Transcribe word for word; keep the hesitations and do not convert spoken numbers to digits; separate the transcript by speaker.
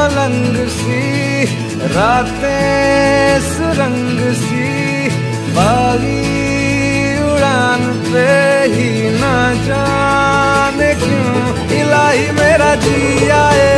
Speaker 1: मलंग सी, रातें सुरंग सी, बागी उड़ान पे ही ना जाने क्यों इलाही मेरा जी आए।